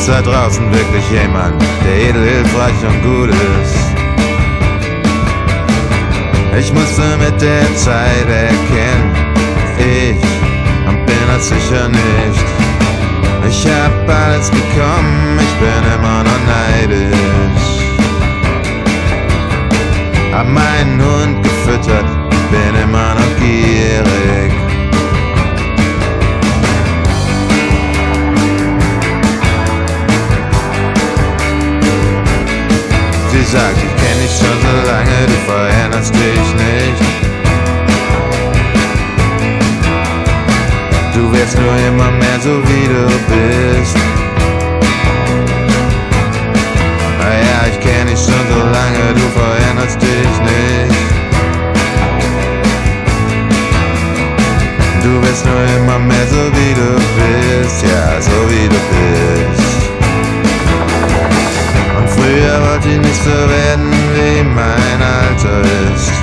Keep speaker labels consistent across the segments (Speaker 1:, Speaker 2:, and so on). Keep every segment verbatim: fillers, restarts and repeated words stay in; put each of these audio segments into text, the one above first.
Speaker 1: Ist da draußen wirklich jemand, der edel, hilfreich und gut ist? Ich musste mit der Zeit erkennen, ich bin das sicher nicht. Ich hab alles bekommen, ich bin immer noch neidisch. Hab meinen Hund gefüttert, bin immer noch gierig. Sie sagt, ich kenn dich schon so lange, du veränderst dich nicht. Du wirst nur immer mehr so wie du bist. Naja, ich kenn dich schon so lange, du veränderst dich nicht. Du wirst nur immer mehr so wie du bist, ja, so wie du bist. Und früher wollte ich nicht so werden, wie mein Alter ist.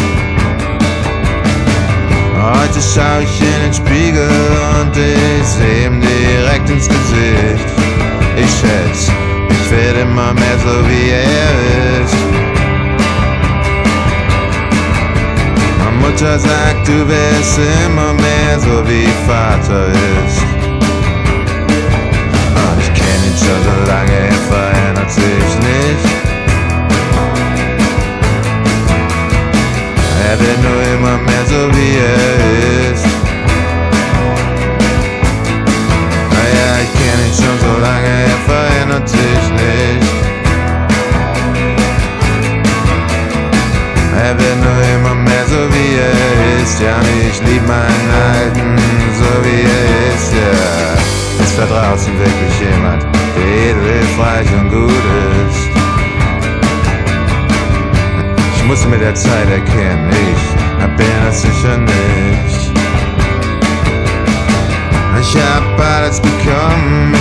Speaker 1: Heute schau ich in den Spiegel und ich seh ihm direkt ins Gesicht. Ich schätz, ich werd immer mehr so wie er ist. Meine Mutter sagt, du wirst immer mehr so wie Vater ist. Und ich kenn ihn schon so lange, er verändert sich nicht. Er wird nur immer mehr so wie er ist. Naja, ich kenn ihn schon so lange, er verändert sich nicht. Er wird nur immer mehr so wie er ist. Ja, ich lieb meinen Alten, so wie er ist, ja. Ist da draußen wirklich jemand, der edel, hilfreich und gut ist? Ich muss mit der Zeit erkennen, ich bin das sicher nicht. Ich hab alles bekommen,